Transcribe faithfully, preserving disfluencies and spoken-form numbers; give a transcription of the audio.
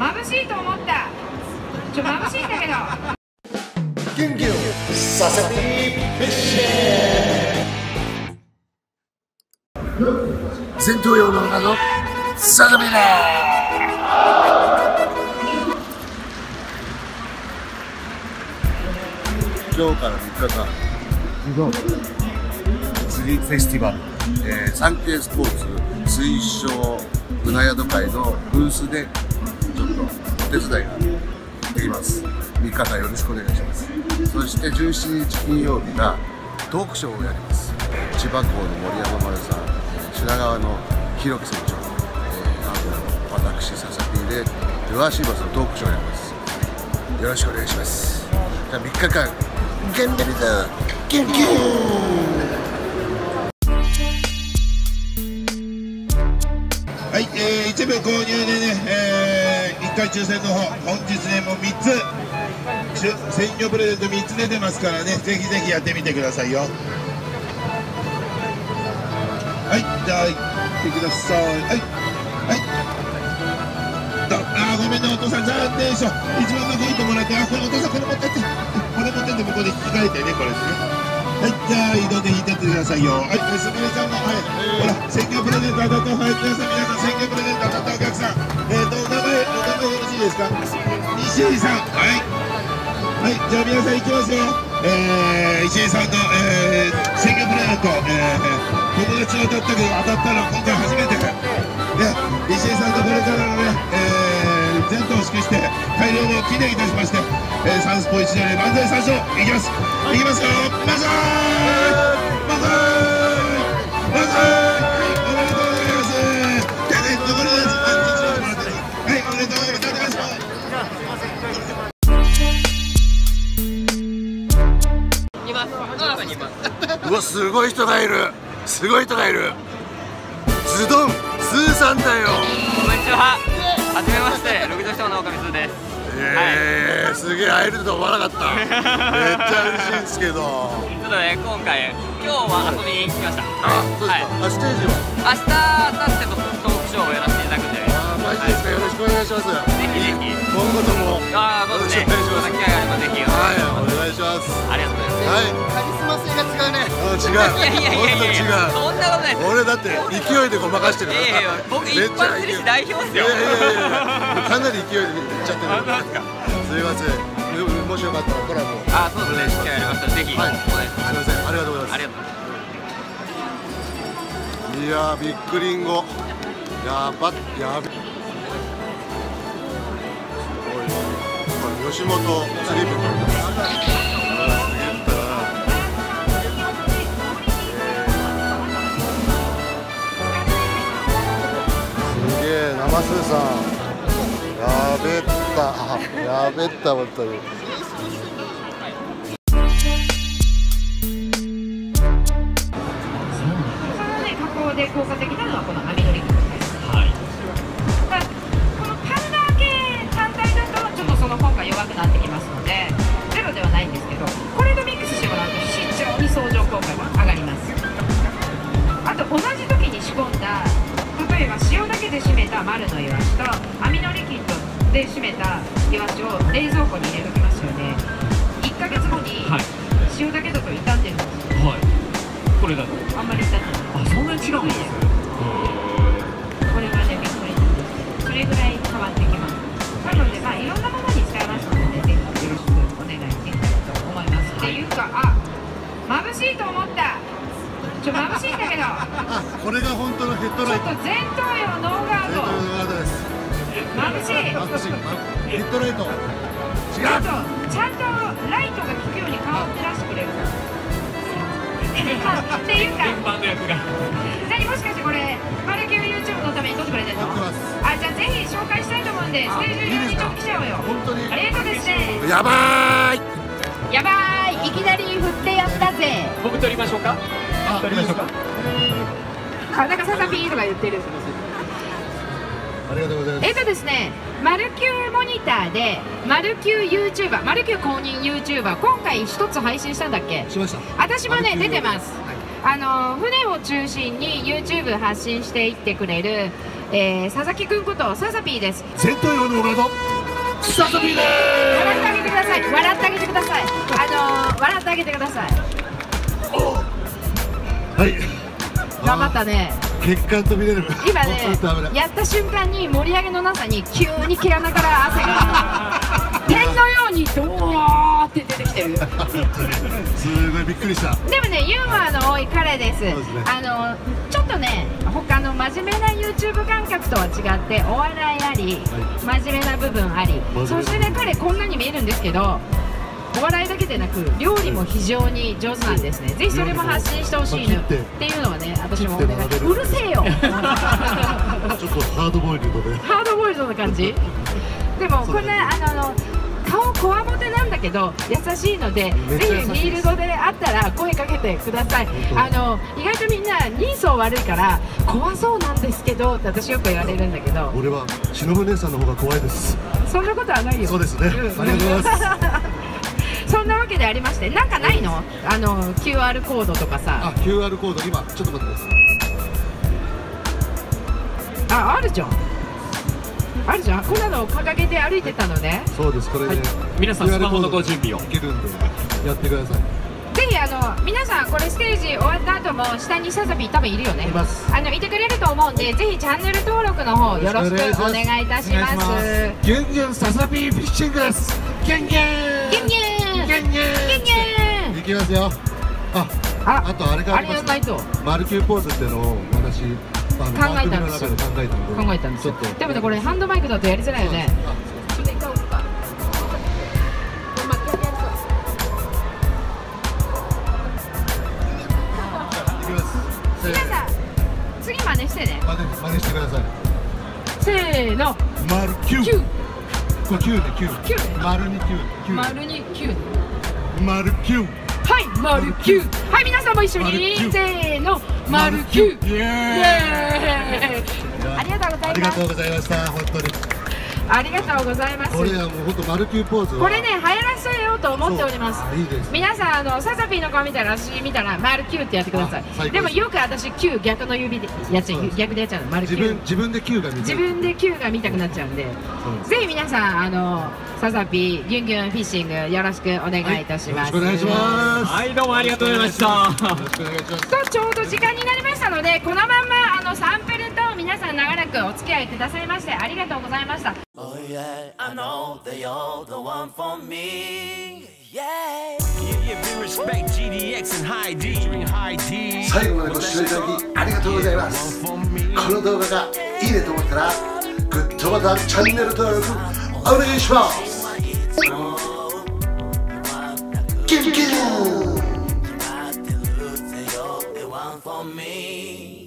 眩しいと思った。ちょ眩しいんだけど。 キュンキュンさせてフィッシュ戦闘用の名のサザビラ今日からみっかかん釣りフェスティバル、えー、サンケイスポーツ水晶船宿会のブースでちょっとお手伝いができます。みっかかんよろしくお願いします。そしてじゅうしちにち金曜日がトークショーをやります。千葉港の森山丸さん、品川の弘樹船長、えー、あと私佐々木でルアーシーバスのトークショーをやります。よろしくお願いします。じゃあみっかかん頑張るぞキュンキュン。 はい、えー、一部購入でね、えー、いっかい抽選の方、本日ね、もうみっつ、鮮魚プレゼントみっつ出てますからね、ぜひぜひやってみてくださいよ。はい、じゃあ、行ってください。はい、はい。と、あー、ごめんね、お父さん、じゃあ、ね、しょ、一番のヒントもらって、あ、これお父さん、これ持ってって、これ持ってって、向こうで引き換えてね、これですね。はい、じゃあ移動で引いてってくださいよ。はい、すみれちゃんも、はい、ほら、鮮魚プレゼント当たった、はい、皆さん、皆さん、鮮魚プレゼント当たったお客さん、えーと、お名前、お名前よろしいですか。石井さん、はい、はい、じゃあ皆さん行きますよ。えー、石井さんの、えー、鮮魚プレゼント、えー、友達は当たったけど、当たったのは今回初めて。ね、石井さんとこれからのね、えー、全島を祝して、大量の記念いたしまして、えー、サウスポイチで漫才三章、いきます。いきますよ。マザーマザーマザー、おめでとうございます。じゃあね、残りのやつ、はい、おめでとうございます。お願いします。 うわ、すごい人がいる。すごい人がいる。ズドン、スーさんだよ。 こんにちは。はじめまして、六条町の狼スーです。 えー、すげえ会えると思わなかった。めっちゃ嬉しいんですけど。ちょっとね、今回、今日は遊びに来ました。 あ、そうですか。あ、ステージは。 明日、明後日とトークショーをやらせていただくんで。 あ、マジですか。よろしくお願いします。ぜひぜひ。 今後とも。 ああ、そうですね。機会があればぜひ。 はい、お願いします。 ありがとうございます。 はい。 カリスマ性が違うね。 あ、違う。 いやいやいやいや。 そんなことない。 俺だって勢いでごまかしてるから。 いやいや、僕一般釣り師代表っすよ。 いやいやいや、かなり勢いでいっちゃってる。すみません。もしよかったらコラボ。 あ、そうですね。機会ありましたらぜひ。はい。すみません。ありがとうございます。 ありがとうございます。 いやー、ビッグリンゴ。やばっ、やべ。吉本釣り部。すげえ、生スーさん。やべった、やべった本当に。 そのね、加工で効果的なのはこの網のリングです。はい。このパウダー系単体だとちょっとその効果弱くなってきますので、ゼロではないんですけど、これとミックスしてもらうと非常に相乗効果が上がります。あと同じ時に仕込んだ、例えば塩だけで締めた丸のイワシとアミノリキッドで締めたイワシを冷蔵庫に入れときますよね。いっかげつごに塩だけだと傷んでるんですよ。はい。これだとあんまり傷んでない。あ、そんなに違うんですよ。これがね、びっくりなんですけど、それぐらい変わってきます。なので、まあいろんなものに使えますので、ね、ぜひよろしくお願いできたらと思います。っていうか、あ、眩しいと思った。ちょ、眩しいんだけど。 あ、これが本当のヘッドライト。 ちょっと前頭葉ノーガード。 前頭葉ノーガードです。 眩しい。 眩しい。ヘッドライト。違う。 ちゃんとちゃんとライトが効くように顔を照らしてくれる。っていうか。現場の役が。何もしかしてこれマルキュー ユーチューブ のために撮ってくれてるの？あ、じゃあぜひ紹介したいと思うんでステージ上にちょっと来ちゃおうよ。 本当に。 ありがとうですね。 やばーい。 やばーい。いきなり振ってやったぜ。 僕撮りましょうか。撮りましょうか。 あ、なんかササピーとか言ってる。 ありがとうございます。 えっとですね、マルキューモニターでマルキュー ユーチューバー、マルキュー公認 ユーチューバー、今回一つ配信したんだっけ？ しました。 私もね出てます。あの船を中心に ユーチューブ 発信していってくれる、 えー、佐々木くんことサザピーです。 戦闘用のオガとサザピーで笑ってあげてください。笑ってあげてください。あのー、笑ってあげてください。 はい、 頑張ったね。 血管飛び出る。 今ね、やった瞬間に盛り上げのなさに急に毛穴から汗が点のようにドーって出てきてる。 すごいびっくりした。 でもね、ユーモアの多い彼です。 そうですね、 あのちょっとね、他の真面目な YouTube 感覚とは違ってお笑いあり、はい、真面目な部分あり、そしてね、彼こんなに見えるんですけど、お笑いだけでなく料理も非常に上手なんですね。ぜひそれも発信してほしいのっていうのはね、私もお願い。うるせえよ。ちょっとハードボイルドでハードボイルドな感じ。でもこんなあの顔こわもてなんだけど優しいので、ぜひフィールドであったら声かけてください。あの意外とみんな人相悪いから怖そうなんですけどって私よく言われるんだけど、 俺は忍姉さんの方が怖いです。 そんなことはないよ。 そうですね、うん、ありがとうございます。 そんなわけでありまして、なんかないの？あの キューアール コードとかさ。 あ、キューアール コード今ちょっと待ってください。 あ、あるじゃん。あるじゃん。こんなのを掲げて歩いてたのね。 そうです。これで、はい、 皆さんスマホのご準備を。 いけるんでやってください。 ぜひあの皆さんこれステージ終わった後も下にサザビー多分いるよね。 います。 あのいてくれると思うんで、ぜひチャンネル登録の方よろしくお願いいたします。 ギュンギュンサザビーフィッシングです。ギュンギュン。 ギュンギュン。ギュンギュン。ギュンギュン。 いきますよ。あ、あ、あとあれがあります。 あれやんないと。 マルキューポーズっていうのを私考えたんですよ。 考えたんで。 考えたんですよ。でもね、これハンドマイクだとやりづらいよね。ちょっと一回置くか。皆さん次真似してね。 真似してください。 せーの。 マルキュー。これキューでキュー。 キュー。 丸にキュー。 丸にキュー。 マルキュー。 はい、マルキュー。はい、皆さんも一緒にせーの、マルキュー。イエーイ。ありがとうございます。 ありがとうございました。本当に。 ありがとうございます。 これはもう本当マルキューポーズ。これね、流行らせようと思っております。 いいです。 皆さんあのサザピーの顔見たら、私見たらマルキューってやってください。でもよく私キュー逆の指でやっちゃう、逆でやっちゃうの。マルキュー。 自分自分でキューが見自分でキューが見たくなっちゃうんで、ぜひ皆さんあのサザピーギュンギュンフィッシングよろしくお願いいたします。 よろしくお願いします。 はい、どうもありがとうございました。よろしくお願いします。 とちょうど時間になりましたので、このまんまあのサンプルと皆さん長らくお付き合いくださいましてありがとうございました。 Oh yeah, I know that you're the one for me. Yeah. 最後までご視聴いただきありがとうございます。この動画がいいねと思ったらグッドボタン、チャンネル登録お願いします。キュンキュン。